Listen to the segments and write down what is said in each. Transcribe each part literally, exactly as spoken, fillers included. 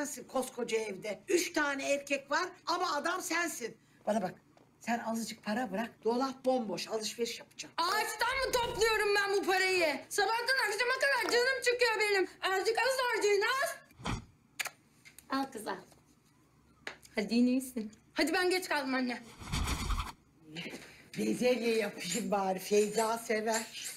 sensin koskoca evde. Üç tane erkek var ama adam sensin. Bana bak, sen azıcık para bırak, dolap bomboş, alışveriş yapacağım. Ağaçtan mı topluyorum ben bu parayı? Sabahtan akşama kadar canım çıkıyor benim. Azıcık az harcayın az. Al kız al. Hadi yine iyisin. Hadi ben geç kaldım anne. Bezelye yapayım bari, Feyza sever.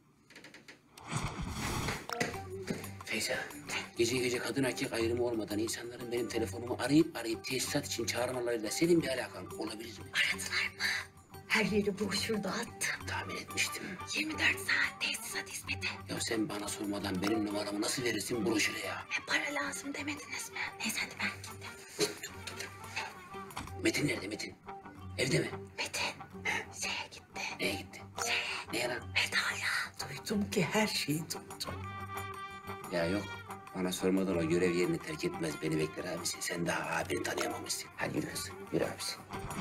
Feyza, gece gece kadın erkek ayrımı olmadan insanların benim telefonumu arayıp arayıp tesisat için çağırmalarıyla senin bir alakan olabilir mi? Aradılar mı? Her yeri broşür dağıttım. Tahmin etmiştim. yirmi dört saat tesisat hizmeti. Ya sen bana sormadan benim numaramı nasıl verirsin broşüre ya? E para lazım demediniz mi? Neyse hadi ben gittim. Metin nerede Metin? Evde mi? Metin şeye gitti. Neye gitti? Şeye. Neye lan? Veda'ya. Duydum ki her şeyi duydum. Ya yok. Bana sormadan o görev yerini terk etmez. Beni bekler abisi. Sen daha abini tanıyamamışsın. Hadi yürü kız. Yürü abisi.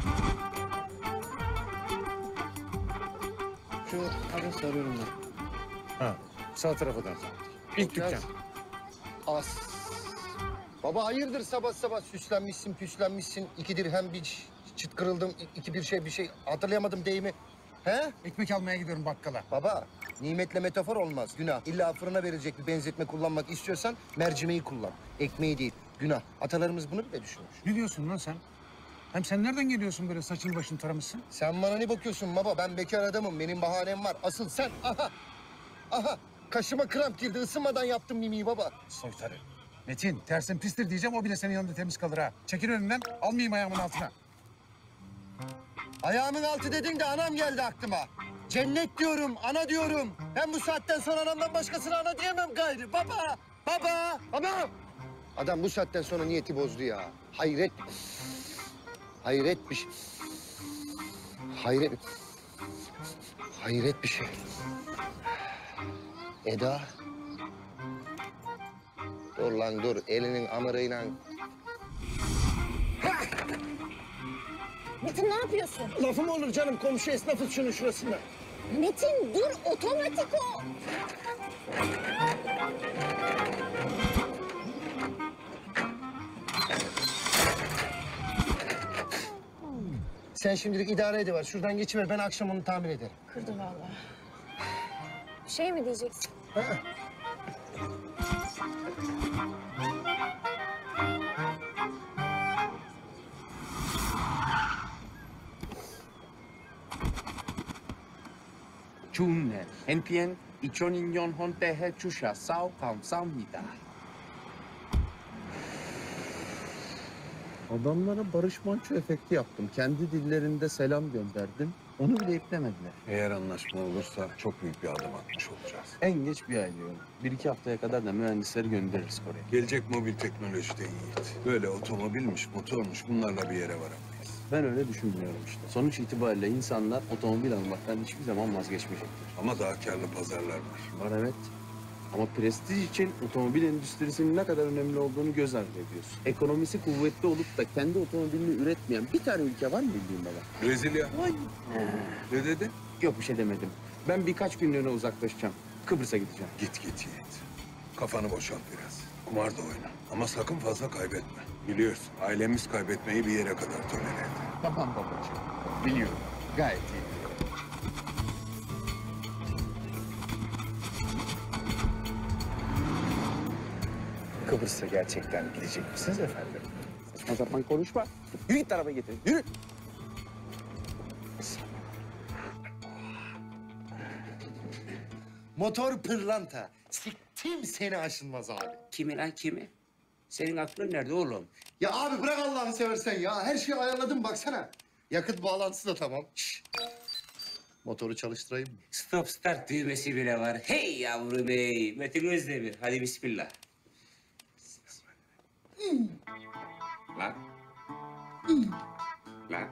Şu adres arıyorum ben. Ha, sağ tarafa dön. İlk dükkan. As. Baba hayırdır sabah sabah süslenmişsin püslenmişsin. İki dirhem bir ç- çıt kırıldım. iki bir şey bir şey hatırlayamadım deyimi. He? Ekmek almaya gidiyorum bakkala. Baba nimetle metafor olmaz günah. İlla fırına verilecek bir benzetme kullanmak istiyorsan mercimeği kullan. Ekmeği değil günah. Atalarımız bunu bile düşünmüş. Ne diyorsun lan sen? Hem sen nereden geliyorsun böyle saçını başını taramışsın? Sen bana ne bakıyorsun baba? Ben bekar adamım. Benim bahanem var. Asıl sen aha. Aha. Kaşıma kramp girdi. Isınmadan yaptım mimiyi baba. Soytarı. Metin, tersin pistir diyeceğim, o bile senin yanında temiz kalır ha. Çekil önünden, almayayım ayağımın altına. Ayağımın altı dedin de anam geldi aklıma. Cennet diyorum, ana diyorum. Ben bu saatten sonra anamdan başkasına ana diyemem gayrı. Baba, baba, baba. Adam bu saatten sonra niyeti bozdu ya. Hayret. Hayret bir şey. Hayret. Hayret bir şey. Eda. Dur lan dur, elinin amırıyla. Metin ne yapıyorsun? Lafım olur canım, komşu esnafız şunun şurasında. Metin dur otomatik o. Sen şimdilik idare ediver. Şuradan geçiver, ben akşam onu tamir ederim. Kırdı vallahi. Bir şey mi diyeceksin? Ha? 좋네. 엔피엔 이천이 년 헌때해 주셔서 감사합니다. Adamlara Barış Manço efekti yaptım. Kendi dillerinde selam gönderdim. Onu bile iplemediler. Eğer anlaşma olursa çok büyük bir adım atmış olacağız. En geç bir ay diyorum. Bir iki haftaya kadar da mühendisleri göndeririz Kore'ye. Gelecek mobil teknolojide Yiğit. Böyle otomobilmiş, motormuş bunlarla bir yere varamayız. Ben öyle düşünmüyorum işte. Sonuç itibariyle insanlar otomobil almaktan hiçbir zaman vazgeçmeyecektir. Ama daha karlı pazarlar var. Var evet. Ama prestij için otomobil endüstrisinin ne kadar önemli olduğunu göz ardı ediyorsun. Ekonomisi kuvvetli olup da kendi otomobilini üretmeyen bir tane ülke var mı bildiğin baba? Brezilya. Vay. Ne dedi? Yok bir şey demedim. Ben birkaç günlüğüne uzaklaşacağım. Kıbrıs'a gideceğim. Git git Yiğit. Kafanı boşalt biraz. Kumar da oyna. Ama sakın fazla kaybetme. Biliyorsun ailemiz kaybetmeyi bir yere kadar tolere eder. Tamam babacığım. Biliyorum. Gayet iyi. Kıbrıs'a gerçekten gidecek misiniz efendim? Saçma sapan konuşma. Yürü git arabaya getirin. Yürü. Motor pırlanta. Siktim seni aşınmaz abi. Kimi lan kimi? Senin aklın nerede oğlum? Ya abi bırak Allah'ını seversen ya. Her şeyi ayarladım baksana. Yakıt bağlantısı da tamam. Şşş. Motoru çalıştırayım mı? Stop start düğmesi bile var. Hey yavrum hey. Metin Özdemir. Hadi bismillah. Lan. Lan.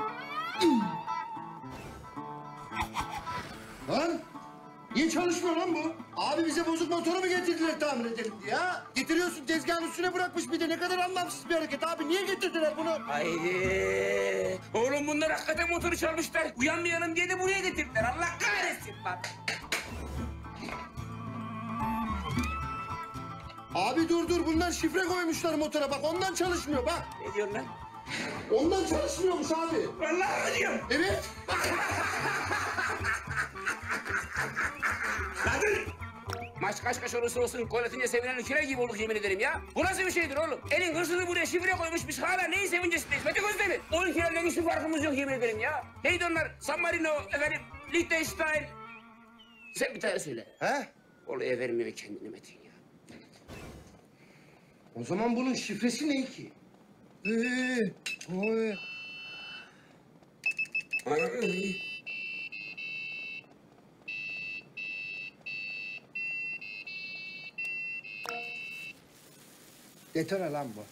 Lan niye çalışmıyor lan bu? Abi bize bozuk motoru mu getirdiler tamir edelim diye ya? Getiriyorsun tezgahın üstüne bırakmış bir de ne kadar anlamsız bir hareket abi. Niye getirdiler bunu? Haydi. Oğlum bunlar hakikaten motoru çalmışlar. Uyanmayalım diye de buraya getirdiler. Allah kahretsin bak. Abi dur dur bunlar şifre koymuşlar motora bak ondan çalışmıyor bak. Ne diyorsun lan? Ondan çalışmıyormuş abi. Vallahi mi diyorum? Evet. Maç kaç kaç olursa olsun gol atınca sevinen ülkeler gibi olduk yemin ederim ya. Bu nasıl bir şeydir oğlum? Elin hırsızı buraya şifre koymuş biz hala neyin sevincesindeyiz? Mete Gözdemir'in. O ülkelerden hiçbir farkımız yok yemin ederim ya. Neydi onlar? San Marino, efendim, Liechtenstein. Sen bir tane söyle. He? Olaya vermiyor kendini Metin ya. O zaman bunun şifresi ne ki? Ee, oy. Ay. Detone lan bu.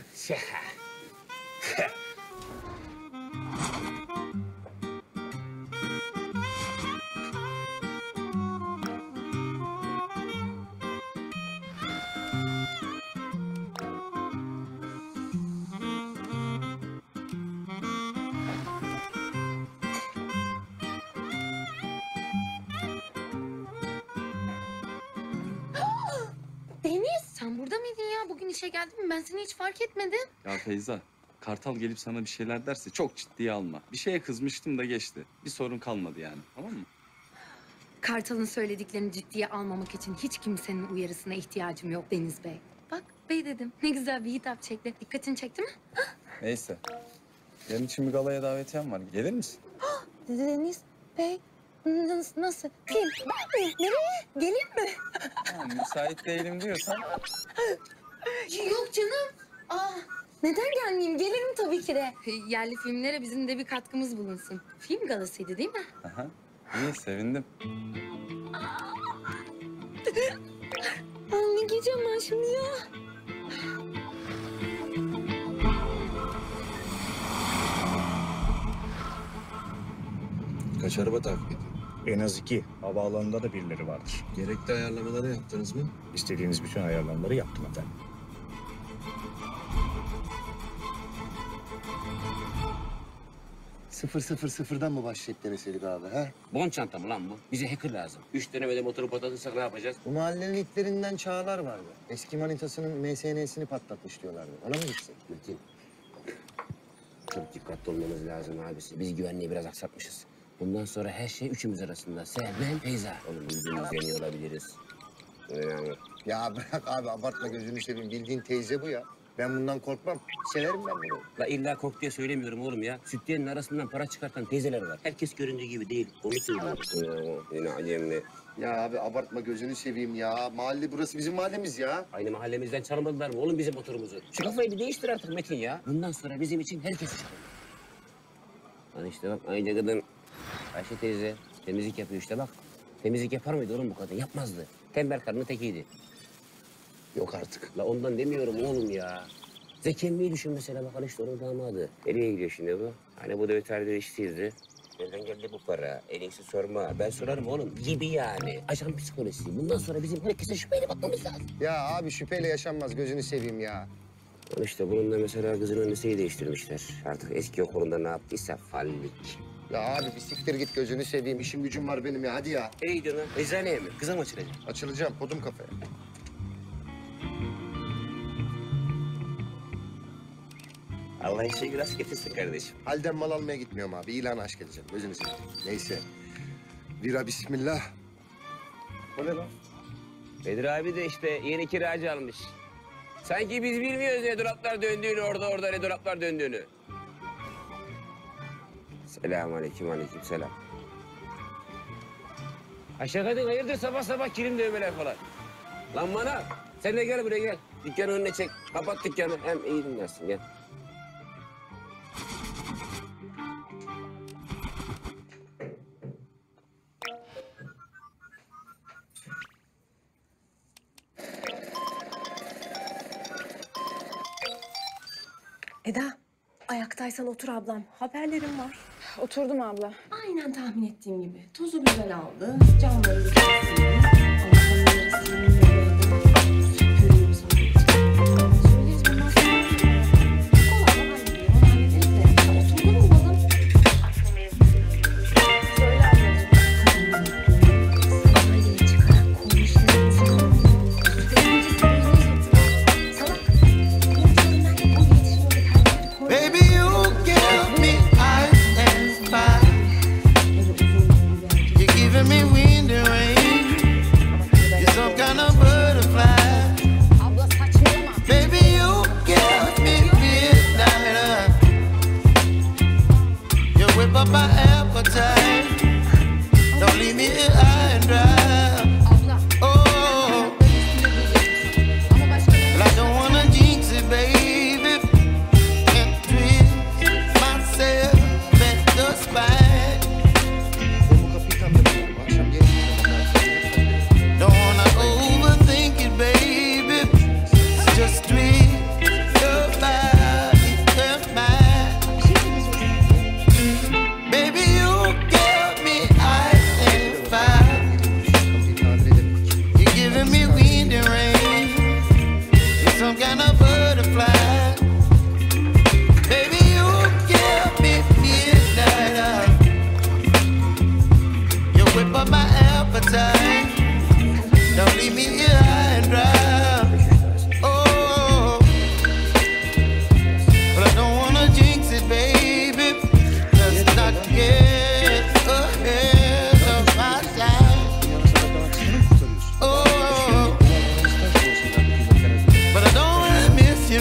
Deniz sen burada mıydın ya? Bugün işe geldin mi? Ben seni hiç fark etmedim. Ya Feyza, Kartal gelip sana bir şeyler derse çok ciddiye alma. Bir şeye kızmıştım da geçti. Bir sorun kalmadı yani, tamam mı? Kartal'ın söylediklerini ciddiye almamak için hiç kimsenin uyarısına ihtiyacım yok Deniz Bey. Bak bey dedim. Ne güzel bir hitap şekli. Dikkatini çekti mi? Neyse. Yarın için bir galaya davetiyem var. Gelir misin? Deniz Bey nasıl? nasıl? Kim? Ben mi? Nereye? Geleyim mi? Ha, müsait değilim diyorsan. Yok canım. Aa, neden gelmeyeyim? Gelirim tabii ki de. Yerli filmlere bizim de bir katkımız bulunsun. Film galasıydı değil mi? Aha. İyi, sevindim. Aa, ne giyeceğim ben şimdi ya? Kaç araba takip ediyor? En az iki. Havaalanında da birileri vardır. Gerekli ayarlamaları yaptınız mı? İstediğiniz bütün ayarlamaları yaptım efendim. Sıfır sıfır sıfırdan mı başlayıp deneseydik abi ha? Bon çanta mı lan bu? Bize hacker lazım. Üç denemede motoru patlatırsak ne yapacağız? Bu mahallenin itlerinden Çağlar vardı. Eski manitasının M S N'sini patlatmış diyorlardı. Ona mı gitsek? Metin. Çok dikkatli olmamız lazım abisi. Biz güvenliği biraz aksatmışız. Bundan sonra her şey üçümüz arasında. Sen, ben, Feyza. Oğlum bildiğimiz yeni olabiliriz. Yani. Ya bırak abi abartma gözünü seveyim. Bildiğin teyze bu ya. Ben bundan korkmam. Severim ben bunu. La illa kork diye söylemiyorum oğlum ya. Sütyenin arasından para çıkartan teyzeler var. Herkes göründüğü gibi değil. Onu söylüyorum. Yine acemli. Ya abi abartma gözünü seveyim ya. Mahalle burası bizim mahallemiz ya. Aynı mahallemizden çalmadılar mı oğlum bizim motorumuzu? Şu kafayı bir değiştir artık Metin ya. Bundan sonra bizim için herkes çıkıyor. Lan işte bak aynı kadın Ayşe teyze temizlik yapıyor işte bak. Temizlik yapar mıydı oğlum bu kadın? Yapmazdı. Tembel karının tekiydi. Yok artık. La ondan demiyorum oğlum ya. Zeki Emmi'yi düşün mesela bak işte onun damadı. Nereye gidiyor şimdi bu? Hani bu da veterinerde işsizdi. Nereden geldi bu para? En iyisi sorma. Ben sorarım oğlum. Gibi yani. Ajan psikolojisi. Bundan sonra bizim herkese şüpheyle bakmamız lazım. Ya abi şüpheyle yaşanmaz gözünü seveyim ya. İşte bunun da mesela kızının liseyi değiştirmişler. Artık eski okulunda ne yaptıysa fallik. Ya abi bir siktir git gözünü seveyim. İşim gücüm var benim ya hadi ya. Nereye gidiyorsun lan? Eczaneye mi? Kıza mı açılacak? Açılacağım kodum kafaya. Allah işe rast getirsin kardeşim. Halden mal almaya gitmiyorum abi. İlan aşk edeceğim gözünü seveyim. Neyse. Vira bismillah. O ne lan? Bedir abi de işte yeni kiracı almış. Sanki biz bilmiyoruz ne dolaplar döndüğünü, orada orada ne dolaplar döndüğünü. Selamünaleyküm, aleyküm selam. Ayşe kadın hayırdır sabah sabah kirim dövmeler falan. Lan bana, sen de gel buraya gel. Dükkanı önüne çek, kapat dükkanı. Hem iyi dinlersin gel. Eda, ayaktaysan otur ablam. Haberlerim var. Oturdum abla. Aynen tahmin ettiğim gibi. Tozu güzel aldı. Camları güzel sildi. Allah'ın yarısını görüyorum sana. Söyleriz bundan sonra. Kolay kolay gidiyor. Hallederiz de. Ya oturdun mu balım? Söyle ablacığım. Sanayiye çıkarak konuşuyor. Üstelik gözü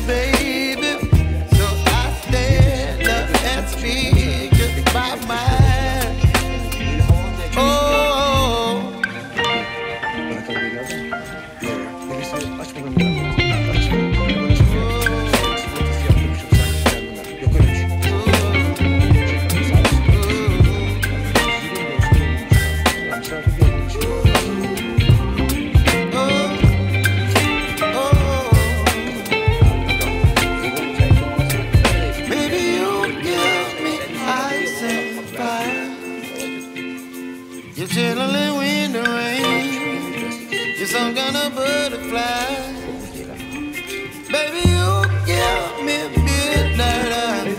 baby. So I stand up and speak just my mind. Oh, Bana kahve geldi mi? Yok. Birisi açmadan bir adam. Açmadan. Bana çıkıyor. Sigortası yaptırmışım sanki kendime. Yok öyle bir şey. Sağ olasın. Ya misafir gelmiş. baby, you give me ice and fire. You're chilling in the rain. You're some kind of butterfly. Baby, you give me midnight.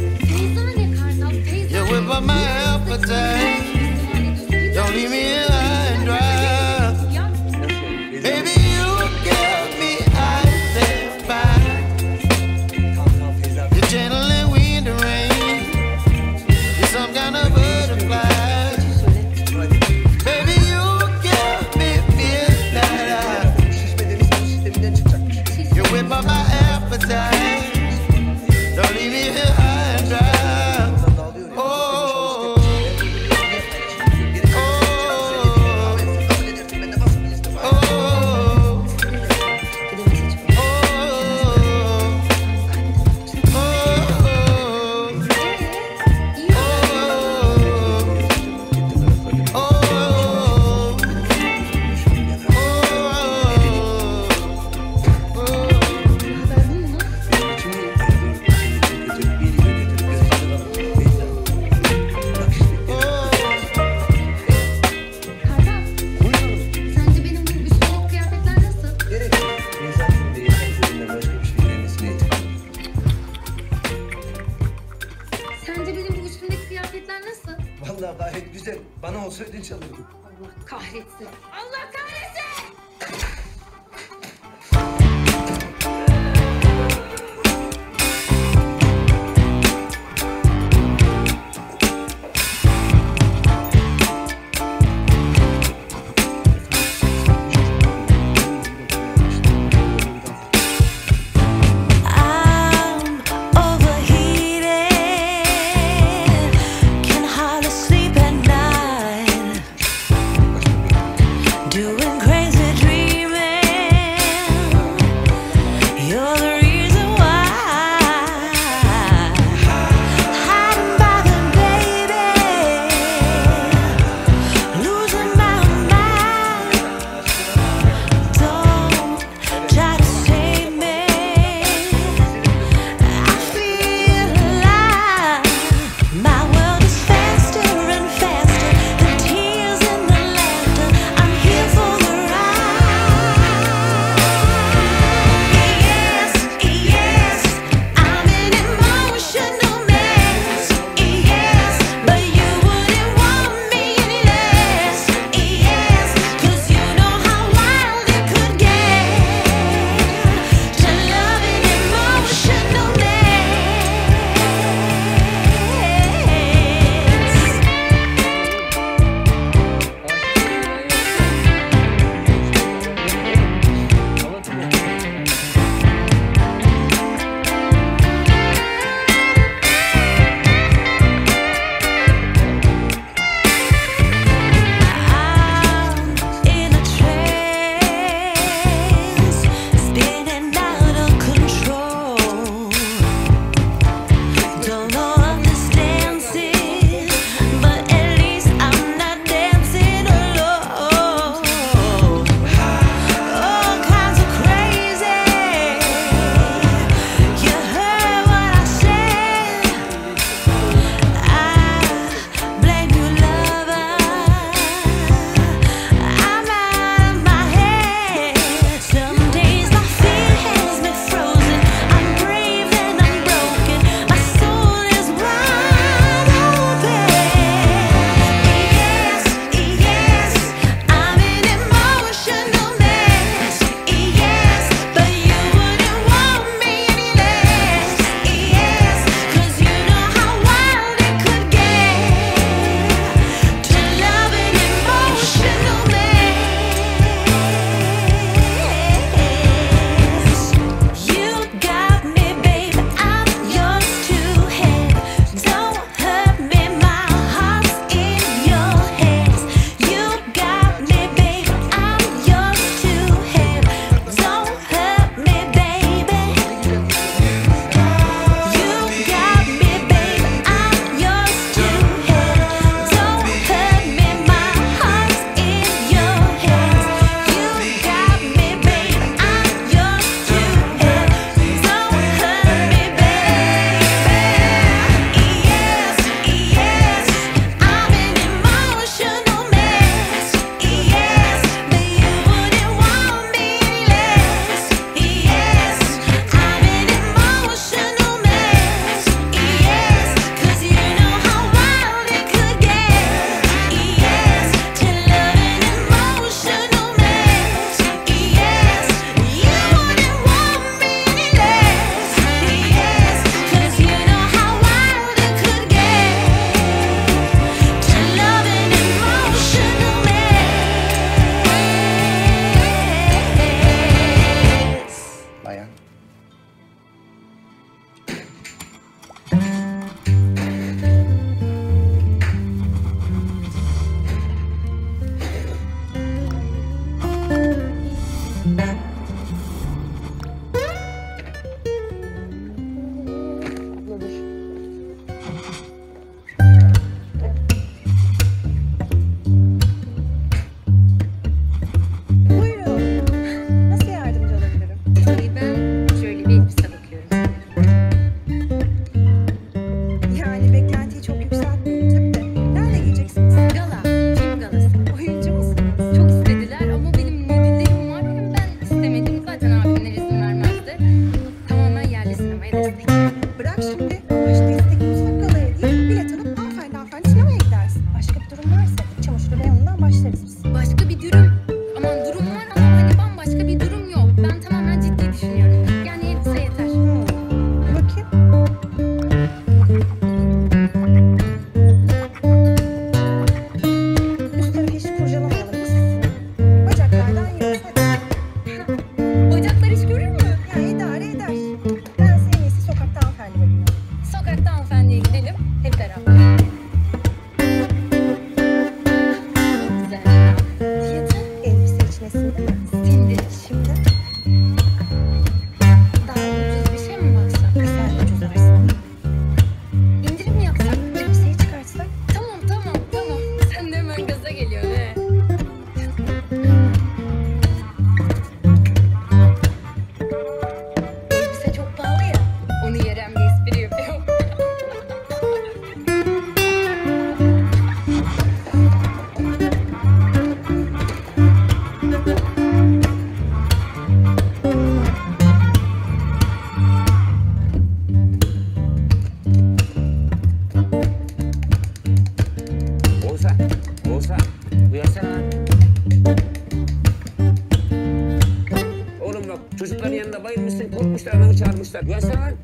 You whip up my appetite. Don't leave me here high and dry. Baby, you give me ice and fire. You're channeling wind and rain. You're some kind of butterfly. Baby, you give me midnight. You whip up my appetite. Don't leave me here high and dry. Oh, oh, Sence benim bu üstümdeki kıyafetler nasıl? Sence benim bu üstümdeki kıyafetler nasıl? Vallahi gayet güzel. Bana olsa ödünç alırdım. Allah kahretsin. Allah kahretsin! I'm overheated, can hardly sleep at night. Do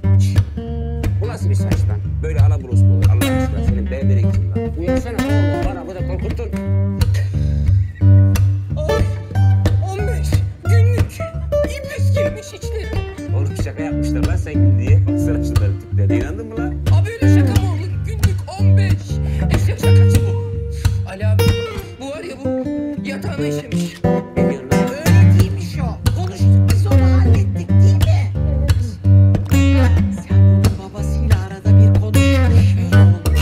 Bu nasıl bir saç lan? Böyle alabulos mu olur? Allah aşkına senin berberin kim lan? Uyansana oğlum bana bu da korkuttun. Ay, on beş günlük iblis girmiş içleri. Oğlum şaka yapmışlar lan sen gün diye. Baksana şunların tiplerine inandın mı lan? Abi öyle şaka mı olur? Günlük on beş. Eşek şakası bu. Ali abi bu var ya bu yatağına işemiş. Ne diyorsun lan? Öyle değilmiş o. Konuştuk biz onu hallettik değil mi? Sen bunun babasıyla arada bir konuş. Şey olmuş.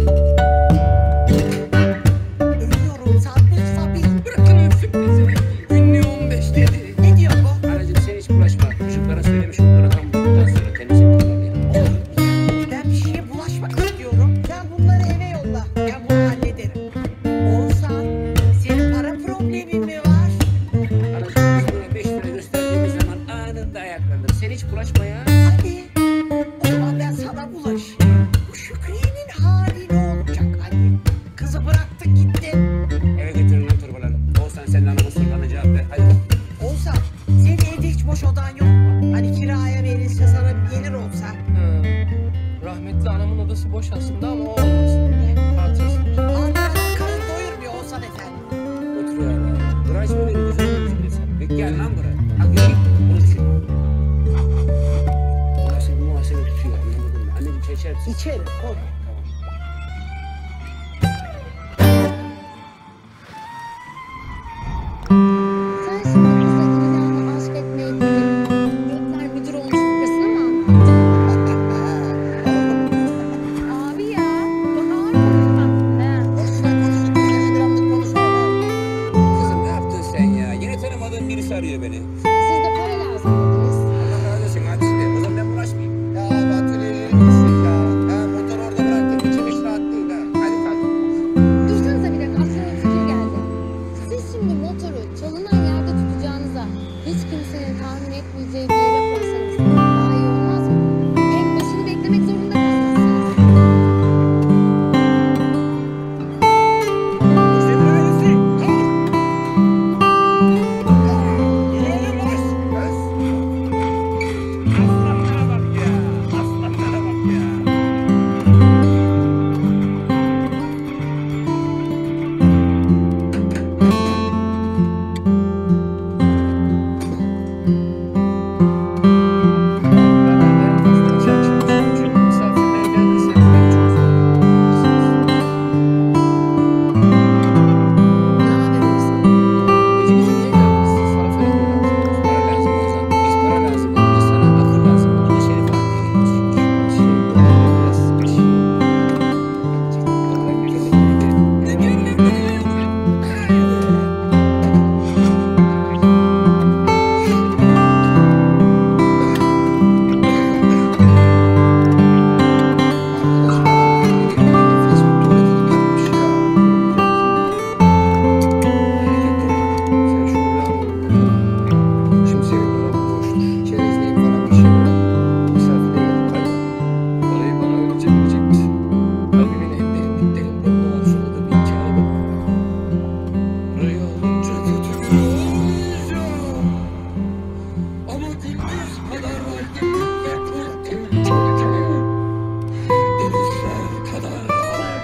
Ölüyorum sanmış Sabi. Bırakın ölsün bizi. Günlüğü on beş dedi. Ne diyor bu? Anacığım sen hiç bulaşma. Çocuklara söylemiş olduğunu tam bulduktan sonra temizlik yapalım ya. Oğlum ben bir şeye bulaşmak istiyorum. Sen bunları eve yolla. Ben bunu hallederim. Oğuzhan senin para problemin mi var? Anacığım biz buna beş lira gösterdiğimiz zaman anında ayaklanır. Sen hiç bulaşma ya. Ali o zaman ben sana bulaşayım. Bu Şükriye'nin hali ne olacak Ali? Kızı bıraktık gitti. Eve götürün lan torbalarını. Oğuzhan sen de anamın sorularına cevap ver. Hadi. Oğuzhan senin evde hiç boş odan yok mu? Hani kiraya verilse sana bir gelir olsa. Ha, rahmetli anamın odası boş aslında ama o olmaz. Hatırası. Anlamanın karın doyurmuyor Oğuzhan efendi. Oturuyor hala. Burası böyle bir güzel olmuş bir insan. Peki gel lan buraya. Al yürü git. Bunu düşün. Burası bir muhasebe tutuyor. Anlamadın mı? Anneciğim çay içer misin? İçerim. Oğlum. Sen şimdi kızla İlhan'la aşk etmeye gidip Gökler müdür olmuş kızına mı anladın? Abi ya, bak ağır konuşma. He. Boşuna konuştuk. Üzerine bir anlık konuşma. Kızım ne yaptın sen ya? Yine tanımadığım birisi arıyor beni. Siz de para lazım dediniz. Allah razı olsun hadi size. O zaman ben bulaşmayayım. Ya Batırı'yı gitsin ya. Ha, motor orada bıraktım. İçim hiç rahat değil ha. Hadi kalk. Dursanıza bir dakika, aklıma bir fikir geldi. Siz şimdi motoru çalınan yerde tutacağınıza hiç kimsenin tahmin etmeyeceği bir yere koysanız daha iyi olmaz mı? Hem başını beklemek zorunda kalmazsınız. Senin öylesi. Yere boş. Aslanlara bak ya. Aslanlara bak ya. Şimdi senin dolabın boştur. Çerezliğin falan bir şey yok. Misafirliğe gelip kaybolma. Parayı bana öylece verecek misin? Kalbimin en derinliklerinde bunu arzuladığı bir hikaye bu. Parayı alınca kötü biri olmayacağım. Ama gündüz kadar var gündüzler korkunç. Denizler kadar var.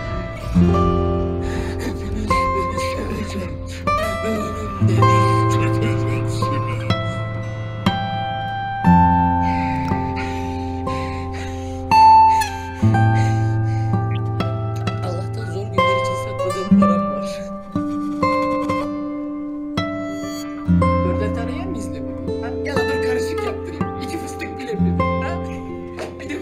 Hepiniz beni sevecek ve önümde diz çökeceksiniz. Allah'tan zor günler için sakladığım param var. Dörder tane yer miyiz ne bu? Ha? Ya da dur karışık yaptırayım. İki fıstık bile mi? Ha? Bir de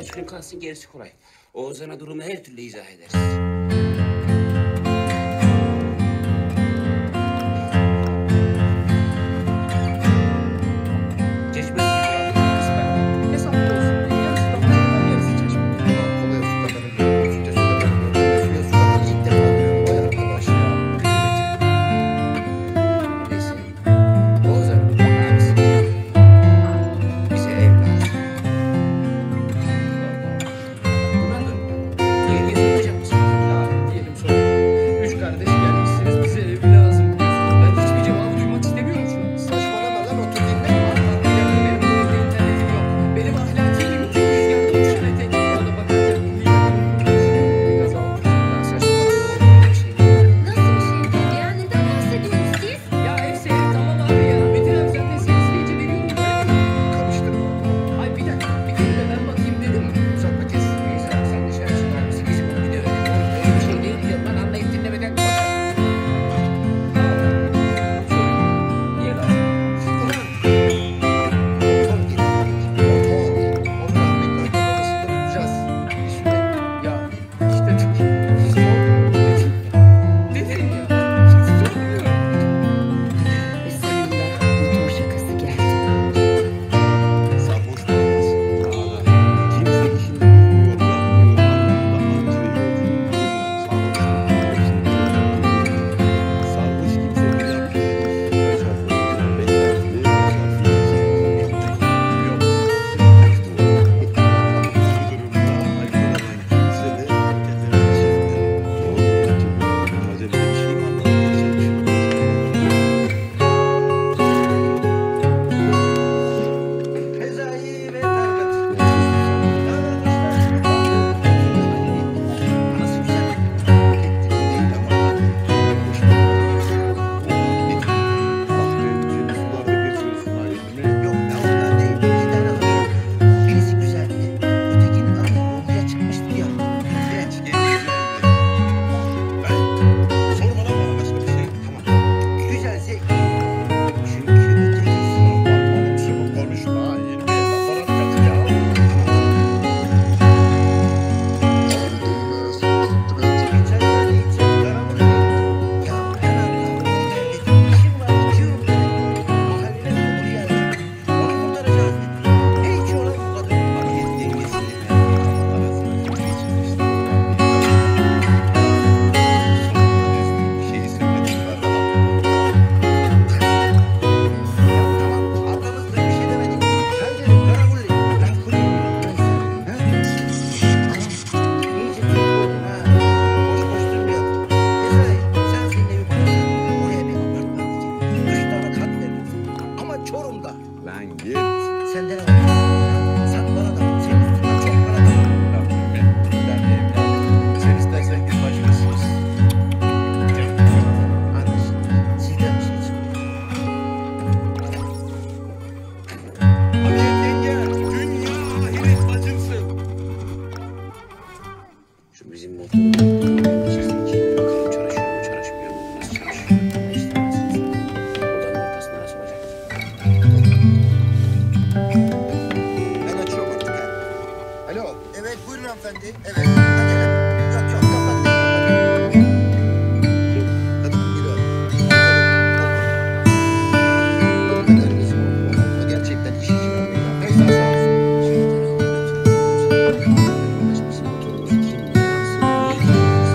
birkaç gün kalsın, gerisi kolay. Oğuzhan'a durumu her türlü izah ederiz. Sen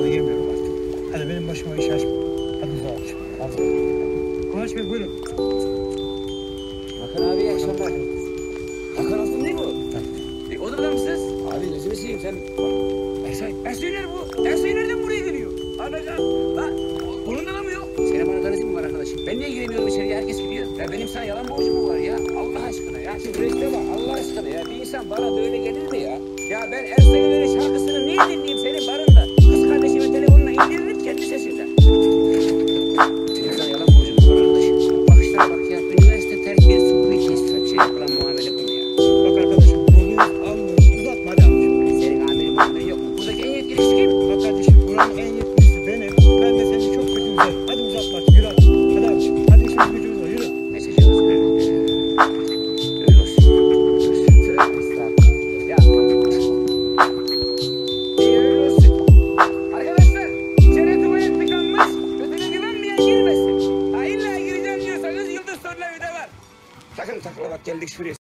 da girmiyorum artık. Hadi benim başıma iş açma. Hadi uzağa abiciğim. Hadi. Kıvanç Bey buyurun. Hakan abi iyi akşamlar. Hakan Aslı değil mi o? E, o da mı mısınız? Abi gözünü seveyim sen. Ersay, Ersay nerede bu? Ersay nereden buraya geliyor? Anacığım, lan onun da mı yok? Senin bana tanıdığın mı var arkadaşım? Ben niye giremiyorum içeriye? Herkes gidiyor. Ya benim sana yalan borcum mu var ya? Allah aşkına ya. Şu resme bak Allah aşkına ya. Bir insan bana böyle gelir mi ya? Ya ben Ersay'ın öyle şarkısını niye dinleyeyim senin barında? Kız kardeşimin telefonuna indiririm kendi sesinden. Senin sana yalan borcum var arkadaşım. Bakışlara bak ya. Üniversite terbiyesi bu iki şey yapılan muamele bu ya. Bak arkadaşım bunu almıyoruz. Uzatma hadi abiciğim. Senin amirin muamele yok mu? Buradaki en yetkilisi kim? Bak kardeşim buranın en yetkilisi benim. Ben de seni çok kötü üzerim. Hadi uzatma artık yürü hadi. Hadi abiciğim. Hadi işimiz gücümüz var yürü. Mesajı olsun. Öyle olsun. Ya. İyi öyle olsun. Arkadaşlar içeri tuvalet tıkanmış. Ötene güvenmeyen girmesin. Ha illa gireceğim diyorsanız yıldız sonuna bir de var. Takın takla bak geldik şuraya.